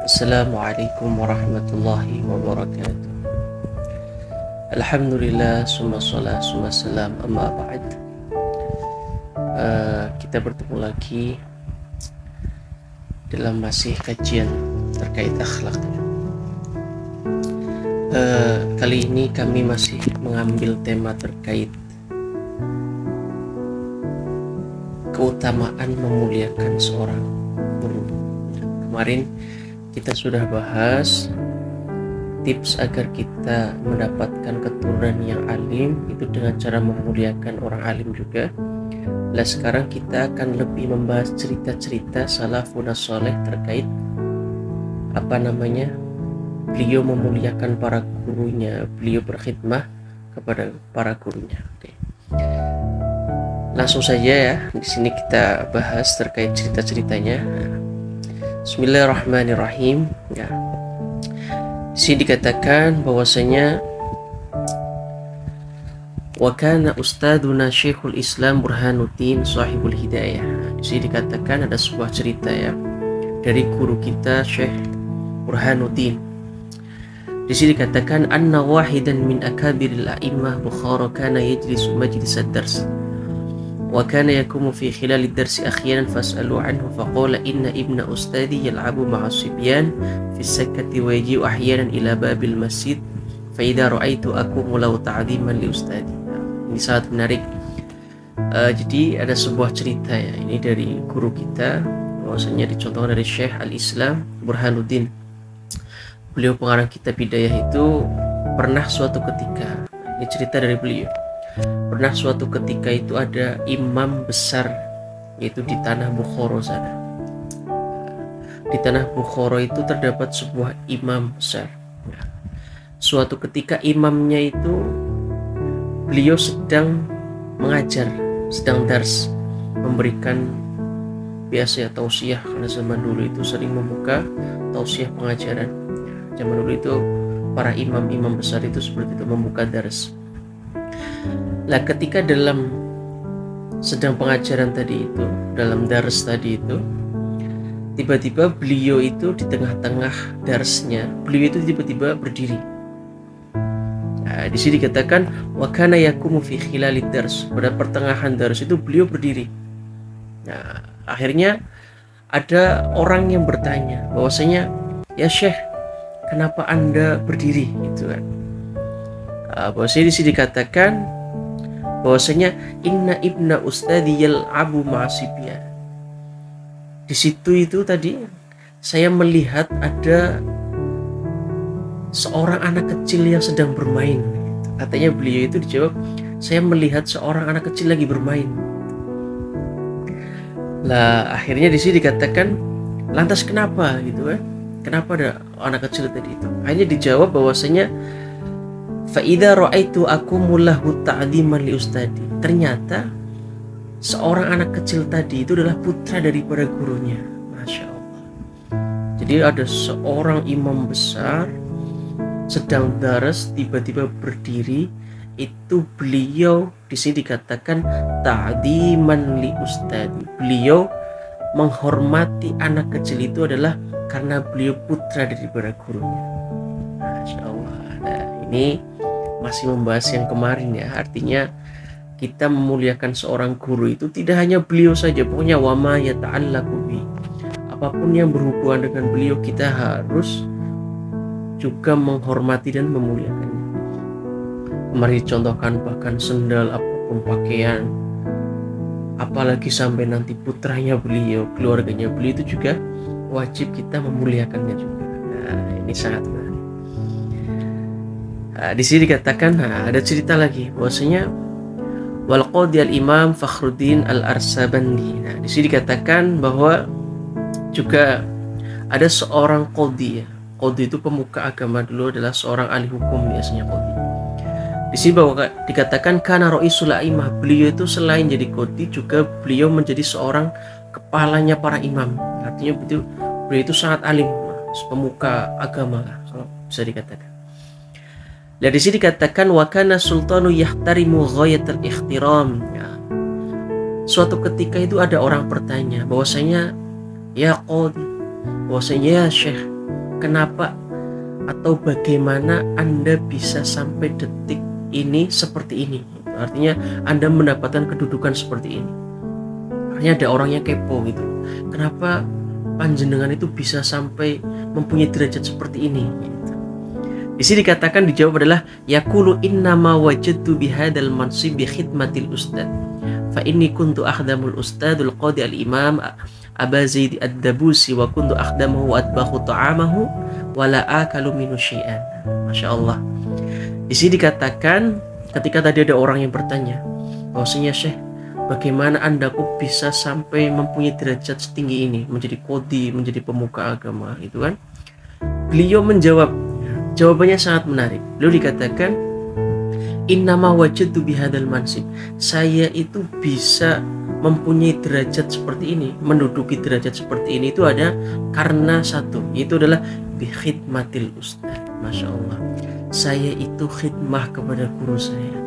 Assalamualaikum warahmatullahi wabarakatuh. Alhamdulillah, summa salat, summa salam, amma ba'd. Kita bertemu lagi dalam masih kajian terkait akhlak. Kali ini kami masih mengambil tema terkait keutamaan memuliakan seorang guru. Kemarin kita sudah bahas tips agar kita mendapatkan keturunan yang alim itu dengan cara memuliakan orang alim juga. Nah, sekarang kita akan lebih membahas cerita-cerita salafun saleh terkait beliau memuliakan para gurunya, beliau berkhidmah kepada para gurunya. Oke. Langsung saja ya, di sini kita bahas terkait cerita-ceritanya. Bismillahirrahmanirrahim. Ya. Di sini dikatakan bahwasanya wa kana ustaduna Syekhul Islam Burhanuddin Shahibul Hidayah. Di sini dikatakan ada sebuah cerita ya dari guru kita Syekh Burhanuddin. Di sini dikatakan anna wahidan min akabiril a'immah Bukhara kana yajlisu majlis ad-dars wa kana yakumu fi khilal ad-dars ahyanan fas'alu anhu faqala inna ibna ustadi yal'abu ma'a sibyan fi as-sakati wa yaji'u ahyanan ila babil masjid fa idza ra'aitu akumu law ta'dhiman li ustadi. Ini sangat menarik. Jadi ada sebuah cerita ya, ini dari guru kita, bahwasanya dicontohkan dari Syekh Al-Islam Burhanuddin. Beliau pengarang kitab Hidayah itu pernah suatu ketika, ini cerita dari beliau, pernah suatu ketika itu ada imam besar yaitu di tanah Bukhara sana. Di tanah Bukhara itu terdapat sebuah imam besar. Suatu ketika imamnya itu beliau sedang mengajar, sedang dars, memberikan biasa ya tausiah, karena zaman dulu itu sering membuka tausiah pengajaran. Zaman dulu itu para imam-imam besar itu seperti itu membuka dars. Nah, ketika dalam sedang pengajaran tadi itu, dalam dars tadi itu, tiba-tiba beliau itu di tengah-tengah darsnya, beliau itu tiba-tiba berdiri. Nah, di sini dikatakan wa kana yakumu fi khilalid dars, pada pertengahan dars itu beliau berdiri. Nah, akhirnya ada orang yang bertanya bahwasanya, ya Syekh, kenapa Anda berdiri gitu kan? Bahwasanya di sini dikatakan bahwasanya inna ibna ustadi yal'abu ma'asibya. Di situ itu tadi saya melihat ada seorang anak kecil yang sedang bermain. Katanya beliau itu dijawab, saya melihat seorang anak kecil lagi bermain. Lah akhirnya di sini dikatakan, lantas kenapa gitu kan? Kenapa ada anak kecil tadi itu? Hanya dijawab bahwasanya fa idza ra'aitu akumullahu ta'dhiman li ustadi. Ternyata seorang anak kecil tadi itu adalah putra daripada gurunya. Masya Allah. Jadi ada seorang imam besar sedang daras tiba-tiba berdiri, itu beliau di sini dikatakan ta'dhiman li ustadi. Beliau menghormati anak kecil itu adalah karena beliau putra daripada gurunya. Masya Allah. Nah, ini masih membahas yang kemarin ya. Artinya kita memuliakan seorang guru itu tidak hanya beliau saja, pokoknya wama yata'allaqu bi. Apapun yang berhubungan dengan beliau kita harus juga menghormati dan memuliakannya. Kemarin dicontohkan bahkan sendal, apapun pakaian, apalagi sampai nanti putranya beliau, keluarganya beliau itu juga wajib kita memuliakannya juga. Nah, ini sangat menarik. Di sini dikatakan, ada cerita lagi bahwasanya wal qadi al imam Fakhruddin al Arsabandi. Nah, di sini dikatakan bahwa juga ada seorang qadi ya. Qadi itu pemuka agama dulu, adalah seorang ahli hukum biasanya qadi. Di sini bahwa dikatakan kana raisul a'immah, beliau itu selain jadi qadi juga beliau menjadi seorang kepalanya para imam. Artinya beliau itu sangat alim, pemuka agama lah, kalau bisa dikatakan. Dan di sini dikatakan wa kana sultanu yahtarimu ghayatal ihtiram. Ya. Suatu ketika itu ada orang bertanya bahwasanya ya qadi, bahwasanya ya syekh, kenapa atau bagaimana Anda bisa sampai detik ini seperti ini. Artinya Anda mendapatkan kedudukan seperti ini. Artinya ada orang yang kepo gitu. Kenapa panjenengan itu bisa sampai mempunyai derajat seperti ini gitu. Di sini dikatakan, dijawab adalah yaqulu innama wajadtu bihadzal mansib bi khidmatil ustad fa inni kuntu akhdamul ustadul qadi al imam Aba Zaid ad-Dabusi wa kuntu akhdamahu wa atbahu ta'amahu wa la akalu minhu syai'an. Masya Allah. Di sini dikatakan ketika tadi ada orang yang bertanya bahwasanya, Syekh, bagaimana Anda kok bisa sampai mempunyai derajat setinggi ini, menjadi qadi, menjadi pemuka agama, itu kan? Beliau menjawab, jawabannya sangat menarik. Beliau dikatakan, innama wajadtu bihadzal mansib. Saya itu bisa mempunyai derajat seperti ini, menduduki derajat seperti ini itu ada karena satu, yaitu adalah bi khidmatil ustaz. Masya Allah, saya itu khidmah kepada guru saya.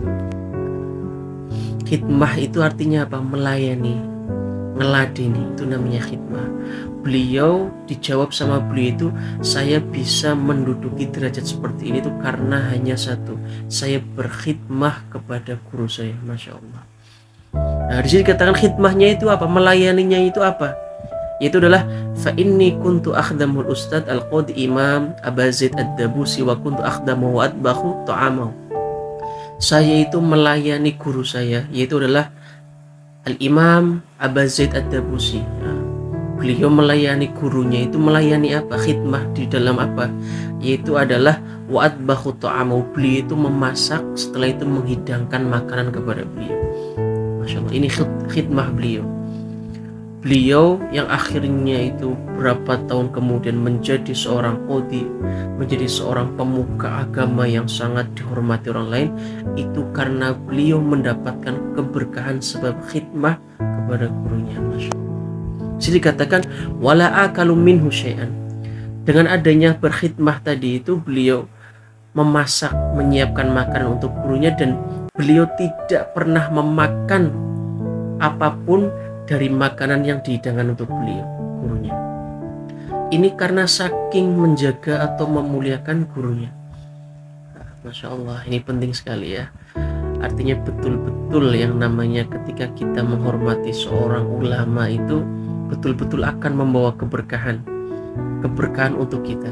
Khidmah itu artinya apa? Melayani, ngeladeni, itu namanya khidmah. Beliau dijawab sama beliau itu, saya bisa menduduki derajat seperti ini itu karena hanya satu, saya berkhidmah kepada guru saya. Masya Allah. Nah, di sini dikatakan khidmahnya itu apa? Melayaninya itu apa? Yaitu adalah fa inni kuntu akhdamul ustad al-qadi imam Aba Zaid ad-Dabusi wa kuntu akhdamu wa atbahu ta'amahu. Saya itu melayani guru saya, yaitu adalah al-imam Aba Zaid ad-Dabusi. Nah, beliau melayani gurunya itu melayani apa? Khidmah di dalam apa? Yaitu adalah wa atbahu ta'amahu. Beliau itu memasak, setelah itu menghidangkan makanan kepada beliau. Masya Allah, ini khidmah beliau. Beliau yang akhirnya itu berapa tahun kemudian menjadi seorang qadi, menjadi seorang pemuka agama yang sangat dihormati orang lain, itu karena beliau mendapatkan keberkahan sebab khidmah kepada gurunya. Masya Allah. Jadi dikatakan wala akalu minhu syai'an. Dengan adanya berkhidmah tadi itu, beliau memasak, menyiapkan makanan untuk gurunya, dan beliau tidak pernah memakan apapun dari makanan yang dihidangkan untuk beliau, gurunya. Ini karena saking menjaga atau memuliakan gurunya. Masya Allah, ini penting sekali ya. Artinya betul-betul yang namanya ketika kita menghormati seorang ulama itu betul-betul akan membawa keberkahan untuk kita.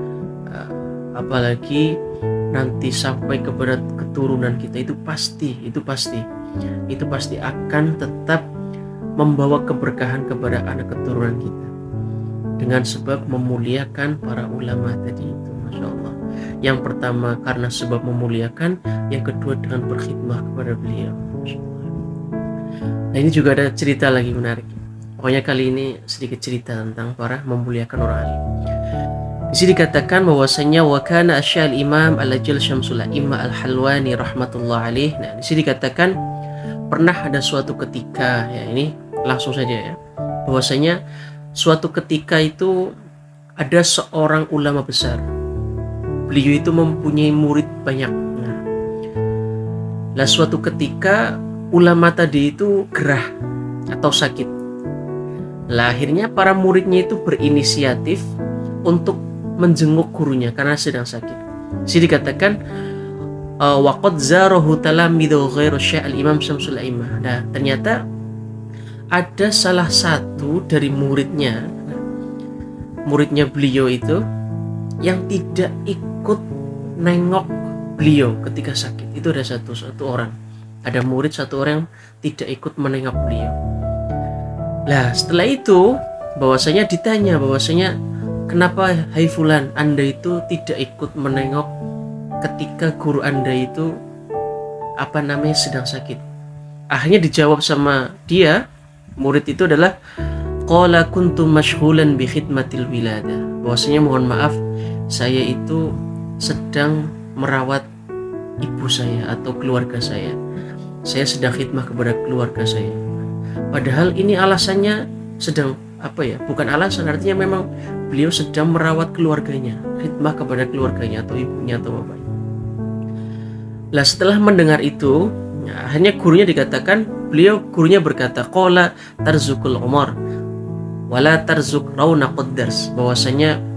Apalagi nanti sampai kepada keturunan kita, itu pasti akan tetap membawa keberkahan kepada anak keturunan kita dengan sebab memuliakan para ulama tadi itu. Masya Allah. Yang pertama karena sebab memuliakan, yang kedua dengan berkhidmah kepada beliau. Masya Allah. Nah, ini juga ada cerita lagi menarik. Pokoknya kali ini sedikit cerita tentang para memuliakan orang alim. Di sini dikatakan bahwasanya wa kana asyal imam al-ajal syamsul a'imah al-Halwani rahmatullah alaih. Nah, di sini dikatakan pernah ada suatu ketika, ya ini langsung saja ya, bahwasanya suatu ketika itu ada seorang ulama besar. Beliau itu mempunyai murid banyak. Nah, suatu ketika ulama tadi itu gerah atau sakit. Lah, akhirnya para muridnya itu berinisiatif untuk menjenguk gurunya karena sedang sakit. Jadi dikatakan waqad zarahu talamidu ghairu syekh al-imam Syamsul A'immah. Nah, ternyata ada salah satu dari muridnya beliau itu yang tidak ikut nengok beliau ketika sakit. Itu ada satu orang. Ada murid satu orang yang tidak ikut menengok beliau. Lah, setelah itu bahwasanya ditanya bahwasanya, kenapa hai fulan, Anda itu tidak ikut menengok ketika guru Anda itu sedang sakit? Akhirnya dijawab sama dia, murid itu adalah qala kuntu masyghulan bi khidmatil wilada. Bahwasanya mohon maaf, saya itu sedang merawat ibu saya atau keluarga saya. Saya sedang khidmah kepada keluarga saya. Padahal ini alasannya sedang bukan alasan, artinya memang beliau sedang merawat keluarganya, khidmah kepada keluarganya atau ibunya atau bapaknya. Lah, setelah mendengar itu, hanya gurunya dikatakan, gurunya berkata, qala tarzukul umar wala tarzuk raunaqud dars, bahwasanya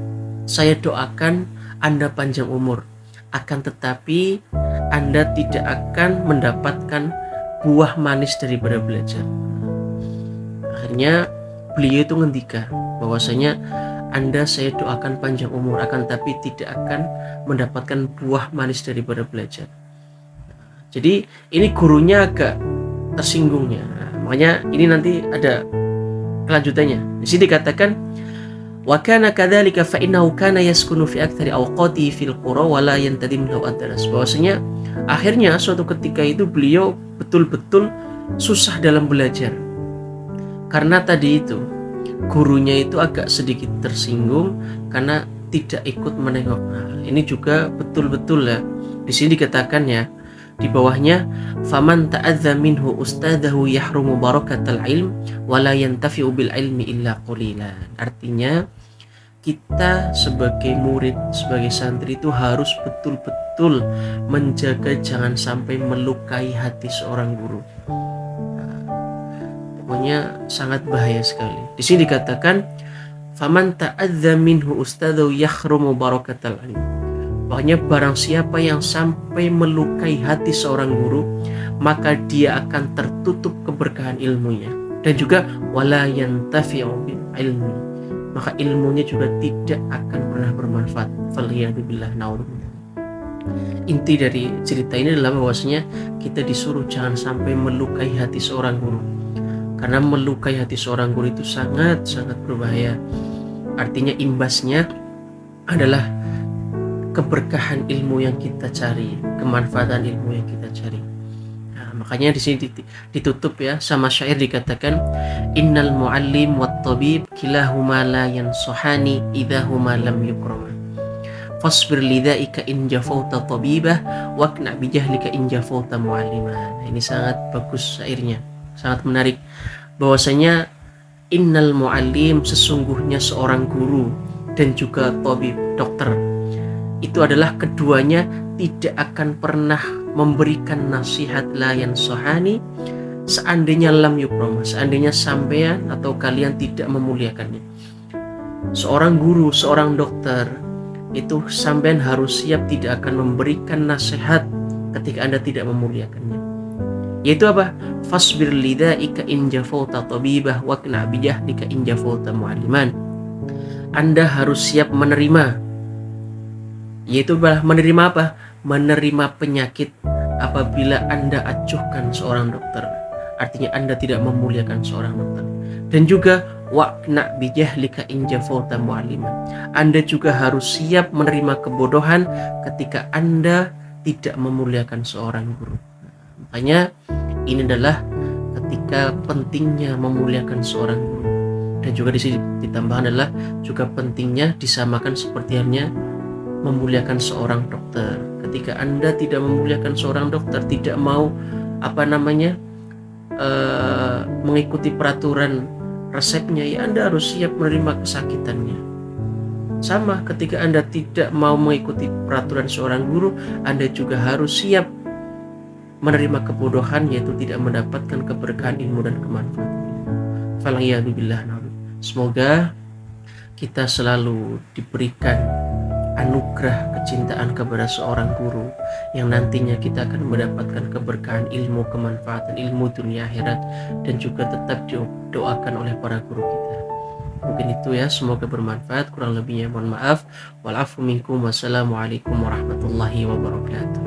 saya doakan Anda panjang umur, akan tetapi Anda tidak akan mendapatkan buah manis daripada belajar. Akhirnya beliau itu ngendika bahwasanya Anda saya doakan panjang umur, akan tapi tidak akan mendapatkan buah manis daripada belajar. Jadi ini gurunya agak tersinggungnya. Makanya ini nanti ada kelanjutannya. Di sini dikatakan wa kana kadzalika fa innahu kana yaskunu fi aktsari awqati fil qura wa la yantadim lahu ad-daras. Bahwasanya akhirnya suatu ketika itu beliau betul-betul susah dalam belajar. Karena tadi itu gurunya itu agak sedikit tersinggung karena tidak ikut menengok. Nah, ini juga betul-betul ya. Di sini dikatakan ya, di bawahnya faman ta'adza minhu ustadahu yahrumu barakatal ilm wa la yantafi'u bil ilmi illa qalilan. Artinya kita sebagai murid, sebagai santri itu harus betul-betul menjaga jangan sampai melukai hati seorang guru. Pokoknya sangat bahaya sekali. Di sini dikatakan faman ta'adza minhu ustadahu yahrumu barakatal ilm. Pokoknya barang siapa yang sampai melukai hati seorang guru, maka dia akan tertutup keberkahan ilmunya. Dan juga wala yantafi'u bil ilmi, maka ilmunya juga tidak akan pernah bermanfaat. Faliyadzubillah naudzubillah. Inti dari cerita ini adalah bahwasanya kita disuruh jangan sampai melukai hati seorang guru. Karena melukai hati seorang guru itu sangat-sangat berbahaya. Artinya imbasnya adalah keberkahan ilmu yang kita cari, kemanfaatan ilmu yang kita cari. Nah, makanya di sini ditutup ya sama syair dikatakan innal muallim wat tabib kilahuma la yansuhani idza huma lam yukrama. Fasbir lidzaika in jafauta tabibah waqna bijahlika in jafauta muallimah. Nah, ini sangat bagus syairnya, sangat menarik. Bahwasanya innal muallim, sesungguhnya seorang guru, dan juga tabib, dokter, itu adalah keduanya tidak akan pernah memberikan nasihat layan sohani seandainya lam yukroma, seandainya sampean atau kalian tidak memuliakannya. Seorang guru, seorang dokter itu sampean harus siap tidak akan memberikan nasihat ketika Anda tidak memuliakannya. Yaitu apa? Fasbir lidzaika in jafauta tabibah wa qna bijahlika in jafauta mualliman. Anda harus siap menerima, yaitu menerima apa? Menerima penyakit apabila Anda acuhkan seorang dokter. Artinya Anda tidak memuliakan seorang dokter. Dan juga waqna bijahlika in jafauta mualliman. Anda juga harus siap menerima kebodohan ketika Anda tidak memuliakan seorang guru. Makanya ini adalah ketika pentingnya memuliakan seorang guru. Dan juga di sini ditambahkan adalah juga pentingnya disamakan seperti halnya memuliakan seorang dokter. Ketika Anda tidak memuliakan seorang dokter, tidak mau mengikuti peraturan resepnya, ya Anda harus siap menerima kesakitannya. Sama ketika Anda tidak mau mengikuti peraturan seorang guru, Anda juga harus siap menerima kebodohan, yaitu tidak mendapatkan keberkahan ilmu dan kemanfaatan. Faliyadzubillah. Semoga kita selalu diberikan anugerah kecintaan kepada seorang guru yang nantinya kita akan mendapatkan keberkahan ilmu, kemanfaatan ilmu dunia akhirat, dan juga tetap didoakan oleh para guru kita. Mungkin itu ya, semoga bermanfaat. Kurang lebihnya mohon maaf. Wal afu minkum. Wassalamualaikum warahmatullahi wabarakatuh.